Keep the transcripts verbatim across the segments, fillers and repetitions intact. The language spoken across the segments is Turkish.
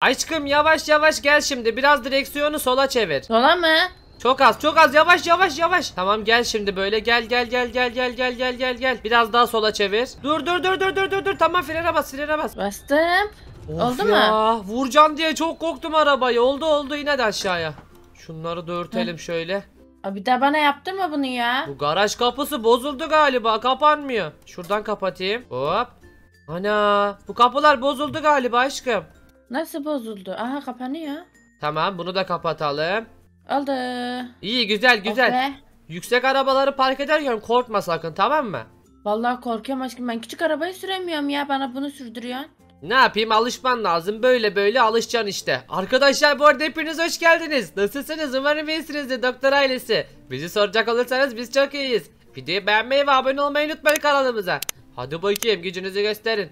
Aşkım yavaş yavaş gel şimdi. Biraz direksiyonu sola çevir. Sola mı? Çok az çok az yavaş yavaş yavaş. Tamam gel şimdi böyle gel gel gel gel gel gel gel gel gel. Biraz daha sola çevir. Dur dur dur dur dur dur dur. Tamam frene bas frene bas. Bastım. Of Oldu ya, mu? vuracağım diye çok korktum arabayı. Oldu oldu yine de aşağıya. Şunları da örtelim şöyle. Aa, bir daha bana yaptırma bunu ya. Bu garaj kapısı bozuldu galiba. Kapanmıyor. Şuradan kapatayım. Hop. Ana bu kapılar bozuldu galiba aşkım. Nasıl bozuldu? Aha kapanıyor. Tamam bunu da kapatalım. Oldu. İyi güzel güzel. Oh be. Yüksek arabaları park ederken korkma sakın, tamam mı? Vallahi korkuyorum aşkım, ben küçük arabayı süremiyorum ya, bana bunu sürdürüyorsun. Ne yapayım, alışman lazım, böyle böyle alışacaksın işte. Arkadaşlar bu arada hepiniz hoş geldiniz. Nasılsınız, umarım iyisinizdir doktor ailesi. Bizi soracak olursanız biz çok iyiyiz. Videoyu beğenmeyi ve abone olmayı unutmayın kanalımıza. Hadi bakayım gücünüzü gösterin.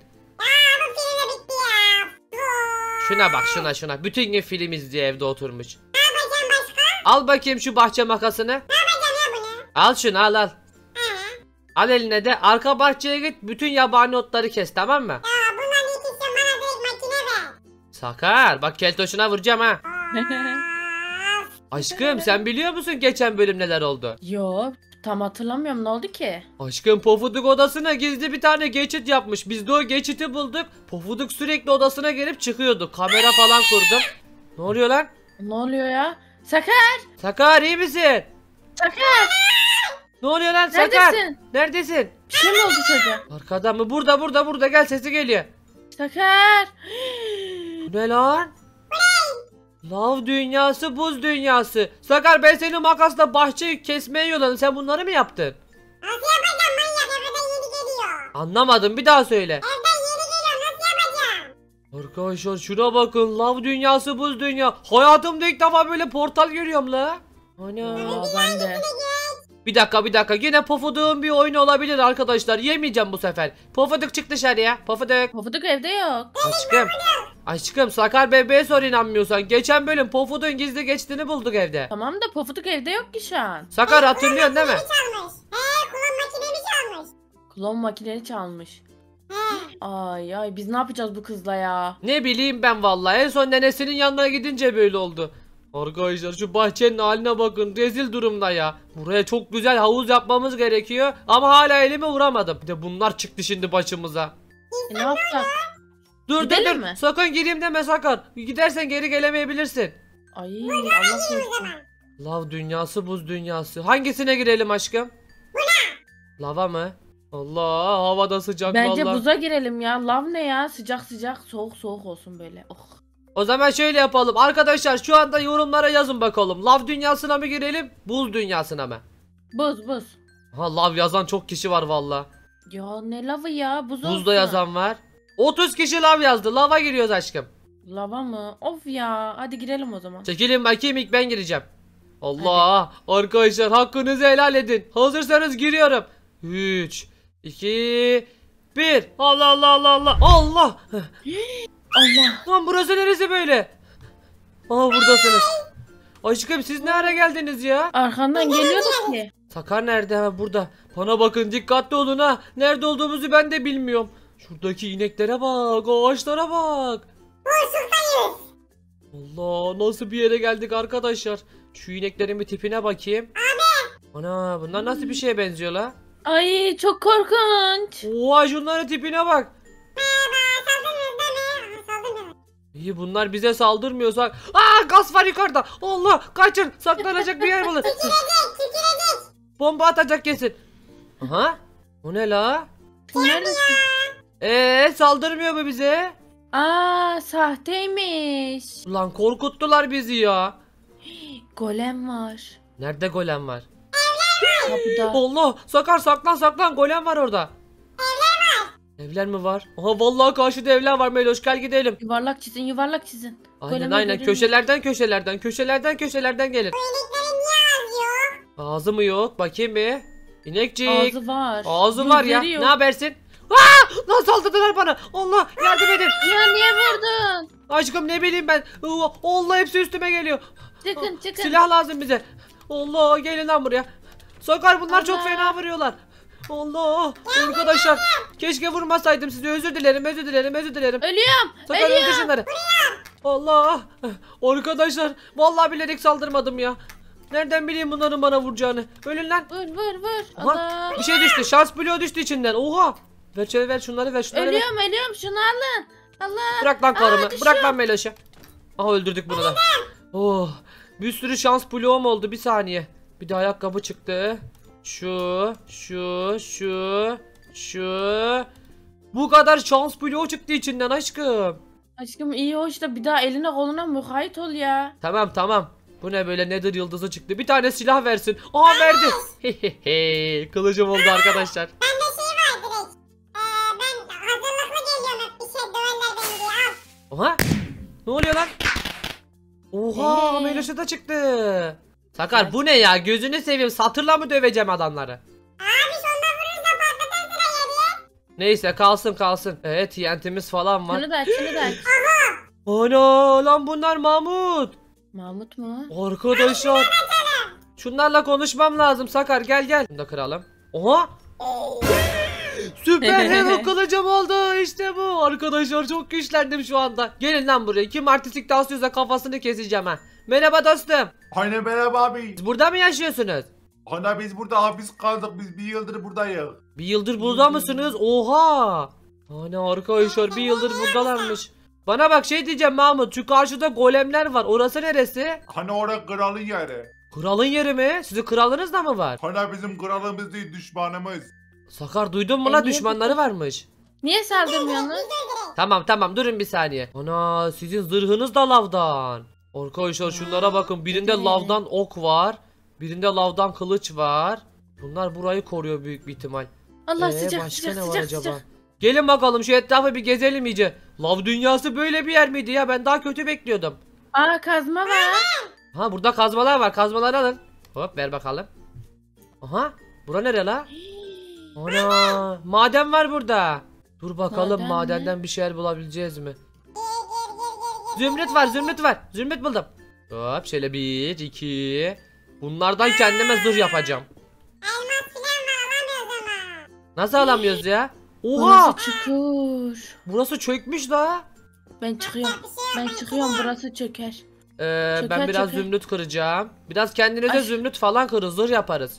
Şuna bak şuna şuna, bütün gün film izliyor evde oturmuş. Al bakayım şu bahçe makasını. Al şunu al al. Al eline de arka bahçeye git, bütün yabani otları kes, tamam mı? Sakar bak keltoşuna vuracağım ha. Aşkım sen biliyor musun geçen bölüm neler oldu? Yok, tam hatırlamıyorum, ne oldu ki? Aşkım Pofuduk odasına gizli bir tane geçit yapmış. Biz de o geçiti bulduk. Pofuduk sürekli odasına gelip çıkıyordu. Kamera falan kurdum. Ne oluyor lan? Ne oluyor ya? Sakar! Sakar iyi misin? Sakar! Ne oluyor lan Sakar? Neredesin? Neredesin? Bir şey mi oldu çocuğa? Arkada mı? Burada burada burada, gel sesi geliyor. Sakar! Bu ne lan? Lav dünyası, buz dünyası. Sakar ben seni makasla bahçeyi kesmeye yolladım. Sen bunları mı yaptın? Nasıl yapacağım manyak, evden yeni geliyor. Anlamadım, bir daha söyle. Evden yeni geliyor, nasıl yapacağım? Arkadaşlar şuna bakın, lav dünyası, buz dünya. Hayatımda ilk defa böyle portal görüyorum la. Ana. Aa, ben de. Bir dakika bir dakika, yine Pofuduk'un bir oyunu olabilir arkadaşlar. Yemeyeceğim bu sefer. Pofuduk çık dışarıya. Pofuduk. Pofuduk evde yok. Aşkım. Aşkım Sakar bebeğe sor inanmıyorsan. Geçen bölüm Pofuduk'un gizli geçtiğini bulduk evde. Tamam da Pofuduk evde yok ki şu an. Sakar hatırlıyorsun değil mi? Çalmış. He, kulon makinemi çalmış. Klon makineni çalmış. He. Ay ay, biz ne yapacağız bu kızla ya? Ne bileyim ben vallahi, en son nenesinin yanına gidince böyle oldu. Arkadaşlar şu bahçenin haline bakın, rezil durumda ya. Buraya çok güzel havuz yapmamız gerekiyor ama hala elime vuramadım. Bir de bunlar çıktı şimdi başımıza. E, ne yapacağız? Dur dur Gidelim dur, mi? sakın gireyim deme Sakar. Gidersen geri gelemeyebilirsin. Ay Allah korusun. Lav dünyası, buz dünyası. Hangisine girelim aşkım? Lava mı? Allah, havada sıcak Bence vallahi. buza girelim ya. Lav ne ya? Sıcak sıcak, soğuk soğuk olsun böyle. Oh. O zaman şöyle yapalım. Arkadaşlar şu anda yorumlara yazın bakalım. Lav dünyasına mı girelim, buz dünyasına mı? Buz buz. Ha, lav yazan çok kişi var vallahi. Ya ne lavı ya? Buz olsun. Buzda yazan var. otuz kişi lav yazdı. Lava giriyoruz aşkım. Lava mı? Of ya. Hadi girelim o zaman. Çekilin bakayım, ilk ben gireceğim. Allah, arkadaşlar hakkınızı helal edin. Hazırsanız giriyorum. üç, iki, bir. Allah Allah Allah Allah. Allah. Allah. Lan burası neresi böyle? Aa buradasınız. Aşkım siz ne ara geldiniz ya? Arkandan geliyorduk ki. Sakar nerede? Ha burada. Bana bakın, dikkatli olun ha. Nerede olduğumuzu ben de bilmiyorum. Şuradaki ineklere bak, ağaçlara bak. Allah, nasıl bir yere geldik arkadaşlar. Şu ineklerin bir tipine bakayım. Abi. Ana bunlar nasıl bir şeye benziyor la? Ay çok korkunç. Oha şunların tipine bak. Saldırmıyoruz değil mi? Saldırmıyoruz. İyi bunlar bize saldırmıyorsak. Aa gaz var yukarıda. Allah kaçın, saklanacak bir yer bulun. Bomba atacak kesin. Aha. O ne la? Neredesin? Eee saldırmıyor mu bize? Aa sahteymiş. Ulan korkuttular bizi ya. Golem var. Nerede golem var? Kapıda. Allah, Sakar saklan saklan, golem var orada. Evler var. Evler mi var? Aha vallahi karşıda evler var Meloş, gel gidelim. Yuvarlak çizin, yuvarlak çizin. Aynen Golemi aynen, göremiyorum. köşelerden köşelerden köşelerden köşelerden gelin. İneklerin niye ağzı yok? Ağzı mı yok? Bakayım bir. İnekcik. Ağzı var. Ağzı var ya. Gözleri yok. Ne habersin? Aa! Lan saldırdılar bana. Allah yardım edin. Ya niye vurdun? Aşkım ne bileyim ben. Allah hepsi üstüme geliyor. Çıkın çıkın. Silah lazım bize. Allah gelin lan buraya. Sakar bunlar çok Allah. fena vuruyorlar. Allah arkadaşlar keşke vurmasaydım sizi, özür dilerim özür dilerim özür dilerim. Ölüyorum. Sakar öldür Ölüyorum. şunları. Allah. Arkadaşlar vallahi bilerek saldırmadım ya. Nereden bileyim bunların bana vuracağını. Ölün lan. Vur vur vur. Aha, Allah. bir şey düştü. Şans bloğu düştü içinden. Oha. Ver şöyle ver şunları ver şunları ver. Ölüyorum ölüyorum şunu alın. Allah. Bırak lan karımı. Aa, düşüyor. Bırak lan Meloş'u. Aha öldürdük bunu da. Oh. Bir sürü şans bloğum oldu. Bir saniye. Bir de ayakkabı çıktı. Şu, şu, şu, şu. Bu kadar şans bloğu çıktı içinden aşkım. Aşkım iyi hoş da bir daha eline koluna mukayyet ol ya. Tamam tamam. Bu ne böyle Nether yıldızı çıktı. Bir tane silah versin. Aa verdi. Hehehe. Kılıcım oldu arkadaşlar. Bende şey var direkt. Ee, ben hazırlıklı geliyorum hep bir şey döverler beni diye al. Oha. Ne oluyor lan? Oha Ee? Meloş'a da çıktı. Sakar bu ne ya? Gözünü seveyim. Satırla mı döveceğim adamları? Abi şundan vurursa patlatır sıra yedi. Neyse kalsın kalsın. Evet T N T'miz falan var. Şunu da aç şunu da aç. Ana lan bunlar Mahmut. Mahmut mu? Arkadaşlar. Şunlarla konuşmam lazım Sakar gel gel. Bunu da kıralım. Oha. Süper hero kılıcım oldu işte bu. Arkadaşlar çok güçlendim şu anda. Gelin lan buraya. Kim artistlik taslıyorsa kafasını keseceğim ha. Merhaba dostum. Hani merhaba abi. Siz burada mı yaşıyorsunuz? Hani biz burada hapis kaldık. Biz bir yıldır buradayız. Bir yıldır burada mısınız? Oha. Hani arkadaşlar bir yıldır buradalarmış. Bana bak şey diyeceğim Mahmut. Şu karşıda golemler var. Orası neresi? Hani orada kralın yeri. Kralın yeri mi? Sizin kralınız da mı var? Hani bizim kralımız değil düşmanımız. Sakar duydun mu E, la niye düşmanları varmış. Niye saldırmıyorsunuz? Tamam tamam durun bir saniye. Ana sizin zırhınız da lavdan. Arkadaşlar şunlara bakın. Birinde evet. lavdan ok var. Birinde lavdan kılıç var. Bunlar burayı koruyor büyük bir ihtimal. Allah Ee, sıcak başka sıcak ne var sıcak acaba? sıcak. Gelin bakalım şu etrafı bir gezelim iyice. Lav dünyası böyle bir yer miydi ya? Ben daha kötü bekliyordum. Aa kazma var. Ha burada kazmalar var. Kazmaları alın. Hop ver bakalım. Aha. Bura nere la? Ana. Maden var burada. Dur bakalım Maden mi? madenden bir şeyler bulabileceğiz mi? Zümrüt var zümrüt var. Zümrüt buldum. Hop şöyle bir iki. Bunlardan kendime zırh yapacağım. Elmas filan var alamıyoruz ama. Nasıl alamıyoruz ya? Oha. Burası çukur. Burası çökmüş la. Ben çıkıyorum. Ben çıkıyorum burası çöker. Ee, Çöker, ben biraz çöker. zümrüt kıracağım. Biraz kendinize Ay. zümrüt falan kırın zırh yaparız.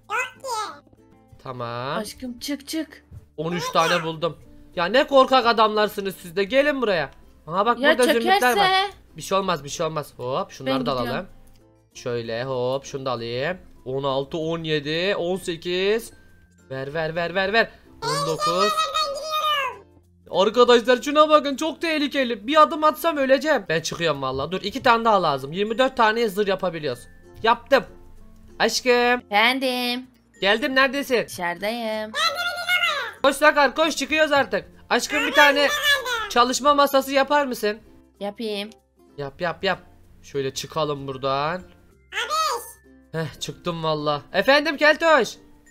Tamam. Aşkım çık çık. on üç tane buldum. Ya ne korkak adamlarsınız siz de gelin buraya. Aha bak Ya burada zümrütler var. çökerse. Bir şey olmaz bir şey olmaz. Hop şunları Ben da gidiyorum. alalım. Şöyle hop şunu da alayım. on altı, on yedi, on sekiz. Ver ver ver ver ver. on dokuz. Arkadaşlar şuna bakın çok tehlikeli. Bir adım atsam öleceğim. Ben çıkıyorum vallahi. Dur iki tane daha lazım. yirmi dört tane zırh yapabiliyoruz. Yaptım. Aşkım. Efendim. Geldim neredesin? Dışarıdayım. Koş Sakar koş çıkıyoruz artık. Aşkım bir tane çalışma masası yapar mısın? Yapayım. Yap yap yap. Şöyle çıkalım buradan. Heh çıktım valla. Efendim Keltoş.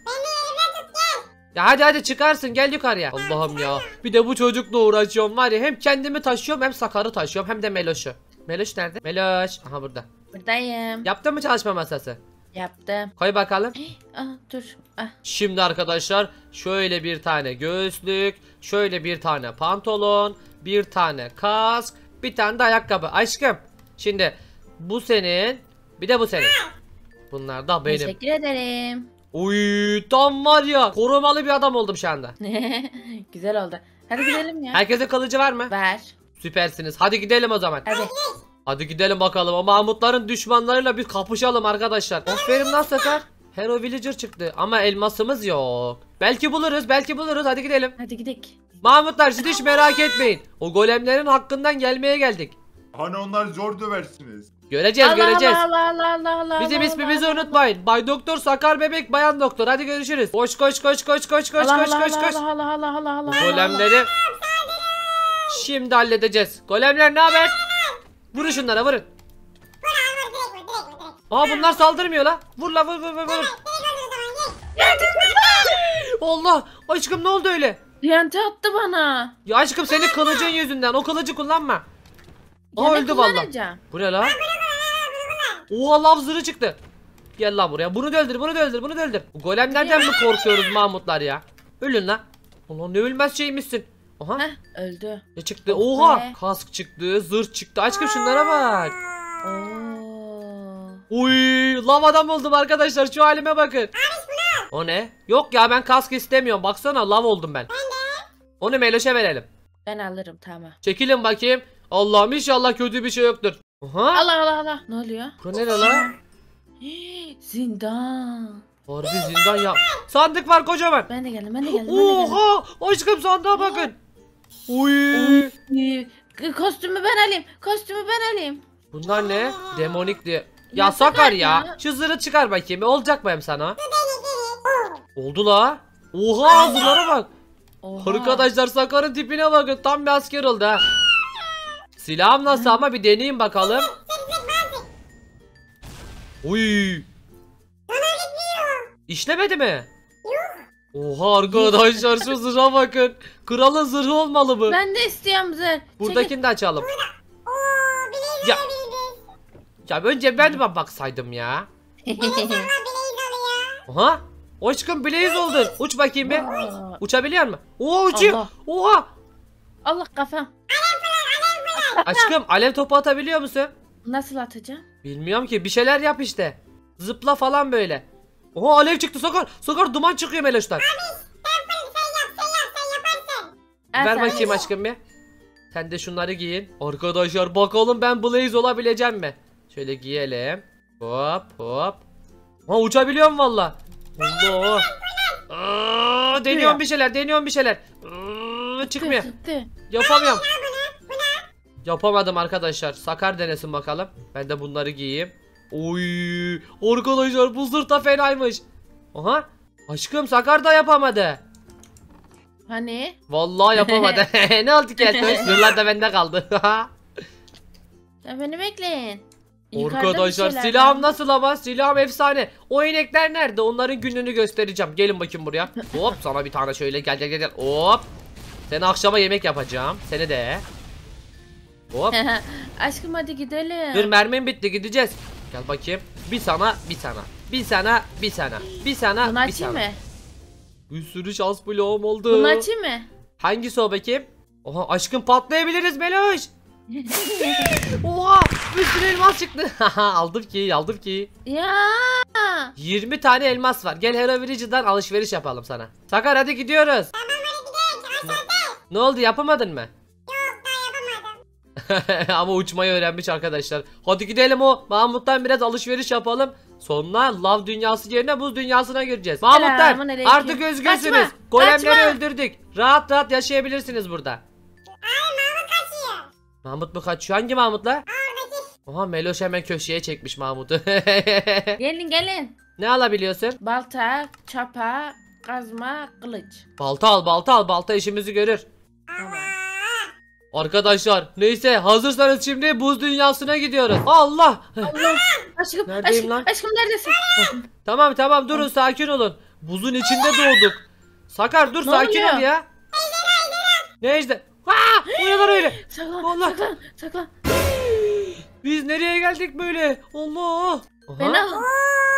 Ya hadi hadi çıkarsın gel yukarıya. Allah'ım ya. Bir de bu çocukla uğraşıyorum var ya. Hem kendimi taşıyorum hem Sakar'ı taşıyorum hem de Meloş'u. Meloş nerede? Meloş. Aha burada. Buradayım. Yaptın mı çalışma masası? Yaptım. Koy bakalım. Ah dur. Ah. Şimdi arkadaşlar şöyle bir tane göğüslük, şöyle bir tane pantolon, bir tane kask, bir tane de ayakkabı. Aşkım şimdi bu senin bir de bu senin. Bunlar da benim. Teşekkür ederim. Uy tam var ya korumalı bir adam oldum şu anda. Güzel oldu. Hadi gidelim ya. Herkese kalıcı var mı? Ver. Süpersiniz. Hadi gidelim o zaman. Hadi. Hadi gidelim bakalım. O Mahmutların düşmanlarıyla bir kapışalım arkadaşlar. Aferin lan Sakar. Hero Villager çıktı ama elmasımız yok. Belki buluruz, belki buluruz. Hadi gidelim. Hadi gidelim. Mahmutlar siz hiç merak etmeyin. O golemlerin hakkından gelmeye geldik. Hani onlar zor döversiniz. Göreceğiz, Allah göreceğiz. Allah Allah Allah Allah. Bizim Allah, ismimizi Allah, unutmayın. Bay Doktor Sakar Bebek Bayan Doktor. Hadi görüşürüz. Koş koş koş koş koş koş Allah koş Allah koş koş. Allah Allah Allah Allah Allah. Golemleri şimdi halledeceğiz. Golemler ne haber? Vurun şunlara vurun. Aa bunlar saldırmıyor la. Vur la vur vur vur vur. Allah aşkım ne oldu öyle? Yante attı bana. Ya aşkım senin kılıcın yüzünden o kılıcı kullanma. Aa Ya ne öldü valla. kullanacağım? Bu ne la? Oha lav zırhı çıktı. Gel la buraya. Bunu da öldür, bunu da öldür, bunu da öldür. Bu golemlerden mi korkuyoruz Mahmutlar ya? Ölün la. Ulan ne ölmez şeymişsin. Aha. Heh öldü. Ne çıktı? Oh Oha! be. Kask çıktı, zırh çıktı. Aşkım şunlara bak. Oo. Uy, lav adam oldum arkadaşlar. Şu halime bakın. O ne? Yok ya, ben kask istemiyorum. Baksana, lav oldum ben. Onu Meloş'e verelim. Ben alırım tamam. Çekilin bakayım. Allah'ım inşallah kötü bir şey yoktur. Aha. Allah Allah Allah. Ne oluyor? Bu ne lan? Hii, zindan. Harbi zindan ya. Sandık var kocaman. Ben de geldim ben de geldim. Ben de geldim. Oha! Aşkım sandığa bakın. Uy. Ee, Kostümü ben alayım. Kostümü ben alayım. Bunlar ne? Demonik diye. Ya Ya Sakar Sakar ya. ya. Şu zırhı çıkar bakayım. Olacak mı hem sana? Oldu la. Oha, zırhlara bak. Oha. Arkadaşlar Sakar'ın tipine bakın. Tam bir asker oldu ha. Silahım nasıl ama bir deneyeyim bakalım. Uy. İşlemedi mi? Oha arkadaşlar, şu zırha bakın. Kralın zırhı olmalı bu. Ben de istiyorum zır. Buradakini de açalım. Oo bileğiz Ya. alabiliriz. Ya önce ben mi baksaydım ya? Ama bileğiz alıyor. Aha. Aşkım Blaze oldun. Uç bakayım bir. Aa, Uçabiliyor musun? Oo uçuyor. Allah. Oha. Allah kafam. Aşkım alev topu atabiliyor musun? Nasıl atacağım? Bilmiyorum ki, bir şeyler yap işte. Zıpla falan böyle. Oha, alev çıktı Sakar. Sakar, duman çıkıyor Meloş'tan. Sen yap sen yap sen yaparsın. Al Ver sen. bakayım aşkım bir. Sen de şunları giyin. Arkadaşlar bakalım ben Blaze olabileceğim mi? Şöyle giyelim. Hop hop. Ha, uçabiliyorum valla. Allah. Aa, deniyorum bir şeyler, deniyorum bir şeyler. Aa, çıkmıyor. Çıktı. Yapamıyorum. Yapamadım arkadaşlar. Sakar denesin bakalım. Ben de bunları giyeyim. Oy, arkadaşlar bu zırh da fenaymış. Aha. Aşkım Sakar da yapamadı. Hani? Vallahi yapamadı. Ne oldu ki Eltoş? Zırhlar da bende kaldı. Ya beni bekleyin. Yukarıda bir Arkadaşlar şeyler silahım var. nasıl ama? Silahım efsane. O inekler nerede? Onların gününü göstereceğim. Gelin bakayım buraya. Hop, sana bir tane şöyle gel gel gel. gel. Hop. Seni akşama yemek yapacağım. Seni de. Hop. Aşkım hadi gidelim. Dur, mermim bitti, gideceğiz. Gel bakayım. Bir sana, bir sana. Bir sana, bir sana. Bir sana, Bunu bir açayım sana. mı? Bir sürü şans bloğum oldu. Bunu açayım mı? Hangisi o bakayım? Oha aşkım, patlayabiliriz Meloş. Oha, bir sürü elmas çıktı. aldım ki, aldım ki. Ya. yirmi tane elmas var. Gel Hero Village'dan alışveriş yapalım sana. Sakar hadi gidiyoruz. Tamam hadi gidelim. Aşağıda. Ne oldu, yapamadın mı? Yok daha yapamadım. Ama uçmayı öğrenmiş arkadaşlar. Hadi gidelim, o Mahmut'tan biraz alışveriş yapalım. Sonra lav dünyası yerine buz dünyasına gireceğiz. Mahmutlar Selamünaleyküm. artık özgürsünüz. Kaçma, Golemleri kaçma. öldürdük. Rahat rahat yaşayabilirsiniz burada. Abi Mahmut kaçıyor. Mahmut mu kaçıyor? Hangi Mahmut'la? Oradaki. Oha, Meloş hemen köşeye çekmiş Mahmut'u. Gelin gelin. Ne alabiliyorsun? Balta, çapa, kazma, kılıç. Balta al, balta al. Balta işimizi görür. Tamam. Arkadaşlar neyse, hazırsanız şimdi buz dünyasına gidiyoruz. Allah. Allah. Aşkım, Neredeyim aşkım, lan? aşkım neredesin? Tamam tamam, durun, sakin olun. Buzun içinde doğduk. Sakar dur, Ne sakin oluyor? ol ya. Ne işte? Aa, o ne lan öyle? Saklan, Allah. saklan, saklan. Biz nereye geldik böyle? Allah. Beni Aha, alın.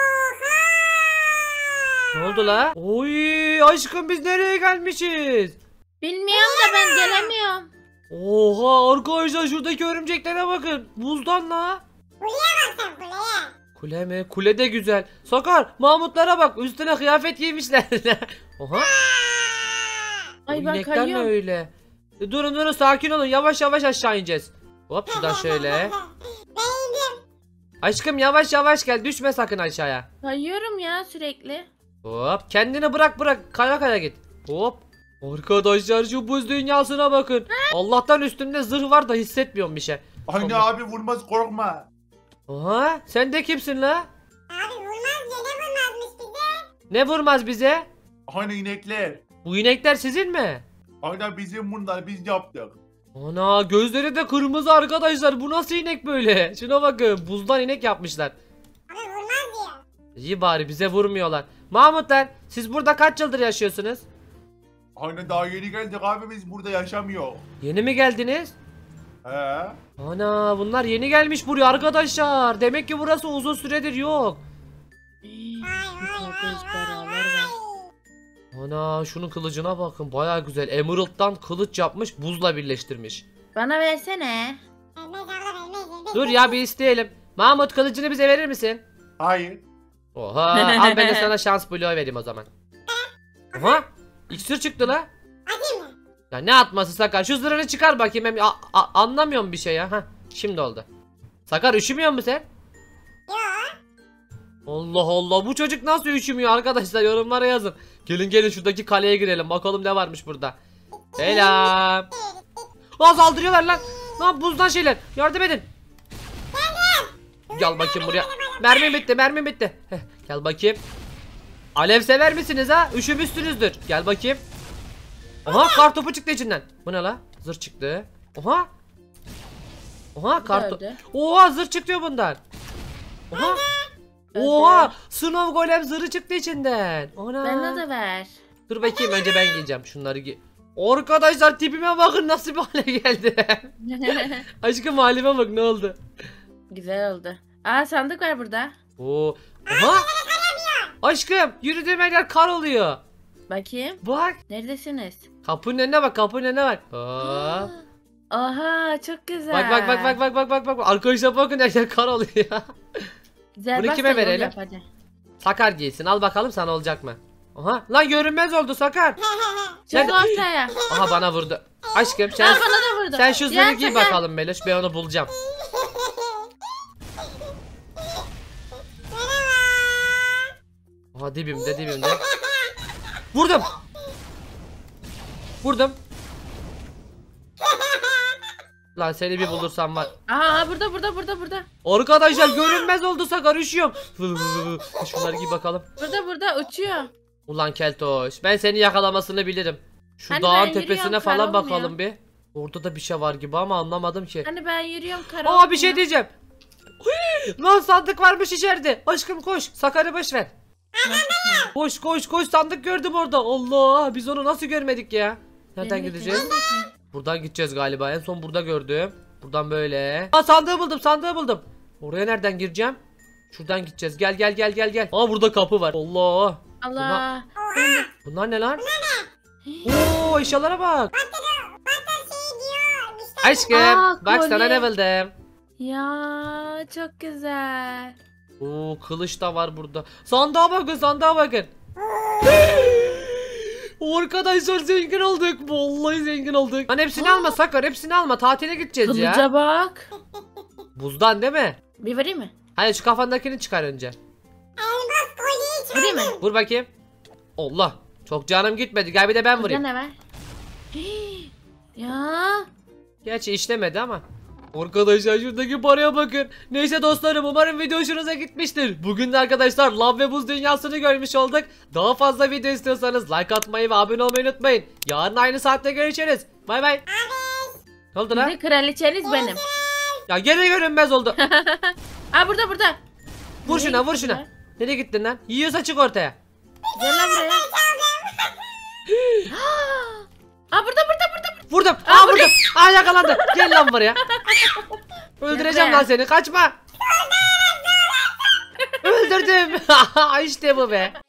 ne oldu la? Oy aşkım, biz nereye gelmişiz? Bilmiyorum da ben gelemiyorum. Oha arkadaşlar, şuradaki örümceklere bakın. Buzdan la. Bak sen kuleye. Kule mi? Kule de güzel. Sakar, Mahmutlara bak, üstüne kıyafet giymişler. Oha. Ay Bu ben inekler ne kayıyorum. öyle? E, durun durun, sakin olun, yavaş yavaş aşağı ineceğiz. Hop şuradan şöyle. Beğendim. Aşkım yavaş yavaş gel, düşme sakın aşağıya. Kayıyorum ya sürekli. Hop, kendini bırak bırak, kaya kaya git. Hop. Arkadaşlar şu buz dünyasına bakın. Allah'tan üstümde zırh var da hissetmiyorum bir şey. Anne Tamam. abi vurmaz korkma. Oha, sen de kimsin la? Abi vurmaz ya ne vurmazmış bize. Ne vurmaz bize? Hani inekler. Bu inekler sizin mi? Aynen bizim bunlar biz yaptık. Ana, gözleri de kırmızı arkadaşlar. Bu nasıl inek böyle? Şuna bakın, buzdan inek yapmışlar. Abi vurmaz ya. İyi bari bize vurmuyorlar. Mahmutlar, siz burada kaç yıldır yaşıyorsunuz? Aynen daha yeni geldik abi biz burada yaşamıyor. Yeni mi geldiniz? He? Ana, bunlar yeni gelmiş buraya arkadaşlar. Demek ki burası uzun süredir yok. Vay vay Yukarıda vay ejderhalar vay var. vay. Ana şunun kılıcına bakın, baya güzel. Emerald'dan kılıç yapmış, buzla birleştirmiş. Bana versene. Vermez abla vermez. vermez. Dur ya, bir isteyelim. Mahmut, kılıcını bize verir misin? Hayır. Oha, al ben de sana şans bloğu vereyim o zaman. Oha, iksir çıktı la. Atayım mı? Ya ne atması Sakar? Şu zırhını çıkar bakayım. Hem a- a- anlamıyorum bir şey ya. Heh, şimdi oldu. Sakar, üşümüyor musun sen? Yok. Allah Allah, bu çocuk nasıl üşümüyor arkadaşlar, yorumlara yazın. Gelin gelin şuradaki kaleye girelim, bakalım ne varmış burada. Selam. Aa, saldırıyorlar lan. Lan buzdan şeyler, yardım edin. Gel bakayım buraya. Mermi bitti, mermi bitti. Heh, gel bakayım. Alev sever misiniz ha? Üşümüşsünüzdür. Gel bakayım. Oha, kartopu çıktı içinden. Bu ne la? Zırh çıktı. Oha. Oha karto. Öldü. Oha, zırh çıkıyor bundan. Oha. Oha, sınav golem zırhı çıktı içinden. Ana. Bana da ver. Dur bakayım, önce ben giyeceğim şunları giy. Arkadaşlar tipime bakın, nasıl bir hale geldi. Aşkım halime bak, ne oldu? Güzel oldu. Aa, sandık var burada. Oo. Oha. Aşkım, yürüdüğüm her yer kar oluyor. Bakayım. Bak. Neredesiniz? Kapının önüne bak, kapının önüne bak. Aa. Oha, çok güzel. Bak bak bak bak bak bak bak bak. Arkadaşlar bakın, her yer kar oluyor. Güzel, Bunu bak kime sen yol verelim? yap hadi. Sakar giysin, al bakalım sana olacak mı? Aha, lan görünmez oldu Sakar. Çık Nerede? ortaya. Aha, bana vurdu. Aşkım Aa, sen bana da vurdu. sen şu Ya, zırhı giy Sakar. bakalım Meloş, ben onu bulacağım. Aha, dibimde dibimde. Vurdum. Vurdum. Lan seni bir bulursam var. Aa, burada burada burada burada. Arkadaşlar görünmez oldu Sakar, üşüyorum. Şunları giy bakalım. Burada burada uçuyor. Ulan keltoş, ben seni yakalamasını bilirim. Şu Hani dağın ben tepesine yürüyorum, falan kar olmuyor. bakalım bir. Orada da bir şey var gibi ama anlamadım ki. Hani ben yürüyorum, kara Aa, bir olmuyor. şey diyeceğim. Lan sandık varmış içeride. Aşkım koş, Sakar'ı boş ver. Koş koş koş, sandık gördüm orada. Allah, biz onu nasıl görmedik ya? Nereden Benim gideceğiz? için. Buradan gideceğiz galiba. En son burada gördüm. Buradan böyle. Aa, sandığı buldum, sandığı buldum. Oraya nereden gireceğim? Şuradan gideceğiz. Gel gel gel gel gel. Aa, burada kapı var. Allah. Allah. Bunlar ne lan? Oo, eşyalara bak. Batar şey diyor. Müşteri. Aşkım Aa, bak sana kolye. ne buldum. Ya çok güzel. Oo, kılıç da var burada. Sandığa bakın, sandığa bakın. Arkadaşlar zengin olduk. Vallahi zengin olduk. Lan hepsini alma Sakar, hepsini alma. Tatile gideceğiz ya. Kılıca bak. Buzdan değil mi? Bir vereyim mi? Hadi şu kafandakini çıkar önce. Elmas kolyeyi çıkar. Vereyim mi? Vur bakayım. Allah. Çok canım gitmedi. Gel bir de ben Burada vurayım. ne var? Hii. Ya. Gerçi işlemedi ama. Arkadaşlar şuradaki paraya bakın. Neyse dostlarım, umarım video hoşunuza gitmiştir. Bugün de arkadaşlar lav ve buz dünyasını görmüş olduk. Daha fazla video istiyorsanız like atmayı ve abone olmayı unutmayın. Yarın aynı saatte görüşürüz. Bay bay. Ne oldu lan? Bir de kraliçeniz benim. Ya gene görünmez oldu. Aa, burada burada. Vur Nereye şuna, vur gittiler? şuna. Nereye gittin lan? Yiyorsa çık ortaya. Gel lan buraya. Aa, burada burada burada. Vurdum. Aa, vurdum. Aa, yakalandı. Gel lan buraya. Öldüreceğim Gel lan seni. Kaçma. Öldürdüm. İşte bu be.